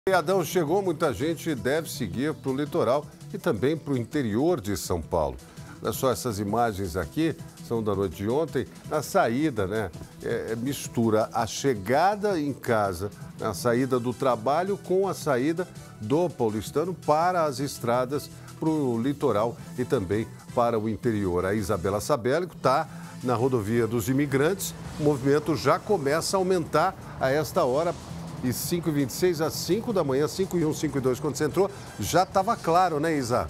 O feriadão chegou, muita gente deve seguir para o litoral e também para o interior de São Paulo. Olha só, essas imagens aqui são da noite de ontem, na saída, né? Mistura a chegada em casa, a saída do trabalho com a saída do paulistano para as estradas, para o litoral e também para o interior. A Isabela Sabélico está na rodovia dos Imigrantes, o movimento já começa a aumentar a esta hora. E 5h26 às 5 da manhã, 5h01, 5h02, quando você entrou, já estava claro, né, Isa?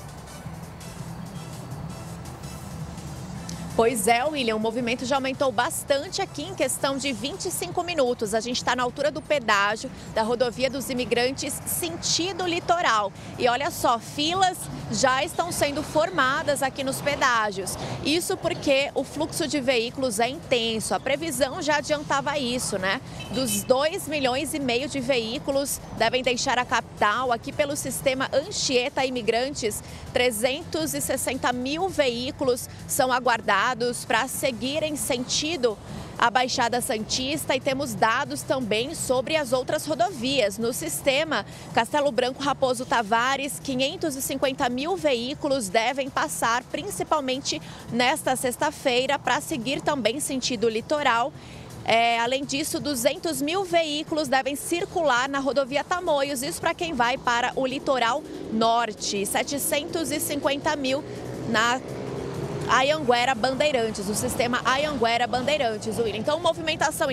Pois é, William, o movimento já aumentou bastante aqui em questão de 25 minutos. A gente está na altura do pedágio da rodovia dos Imigrantes, sentido litoral. E olha só, filas já estão sendo formadas aqui nos pedágios. Isso porque o fluxo de veículos é intenso. A previsão já adiantava isso, né? Dos 2,5 milhões de veículos devem deixar a capital. Aqui pelo sistema Anchieta Imigrantes, 360 mil veículos são aguardados para seguir em sentido a Baixada Santista, e temos dados também sobre as outras rodovias. No sistema Castelo Branco Raposo Tavares, 550 mil veículos devem passar, principalmente nesta sexta-feira, para seguir também sentido litoral. Além disso, 200 mil veículos devem circular na rodovia Tamoios, isso para quem vai para o litoral norte, 750 mil na Anhanguera Bandeirantes, o sistema Anhanguera Bandeirantes, William. Então, uma movimentação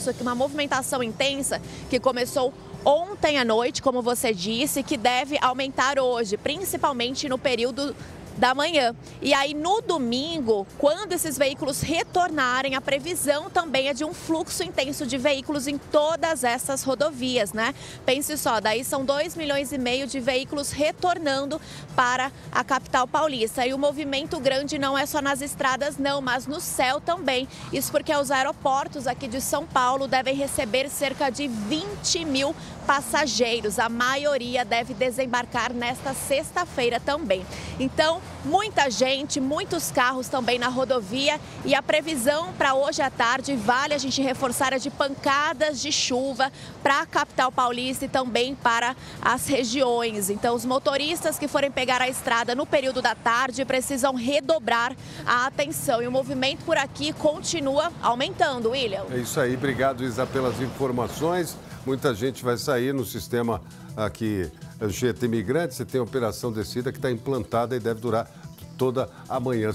intensa que começou ontem à noite, como você disse, que deve aumentar hoje, principalmente no período da manhã. E aí no domingo, quando esses veículos retornarem, a previsão também é de um fluxo intenso de veículos em todas essas rodovias, né? Pense só, daí são 2,5 milhões de veículos retornando para a capital paulista. E o movimento grande não é só nas estradas não, mas no céu também. Isso porque os aeroportos aqui de São Paulo devem receber cerca de 20 mil passageiros. A maioria deve desembarcar nesta sexta-feira também. Então, muita gente, muitos carros também na rodovia, e a previsão para hoje à tarde, vale a gente reforçar, é de pancadas de chuva para a capital paulista e também para as regiões. Então, os motoristas que forem pegar a estrada no período da tarde precisam redobrar a atenção, e o movimento por aqui continua aumentando, William. É isso aí, obrigado, Isa, pelas informações. Muita gente vai sair no sistema aqui, Anchieta Imigrantes. Você tem a Operação Descida que está implantada e deve durar toda a manhã.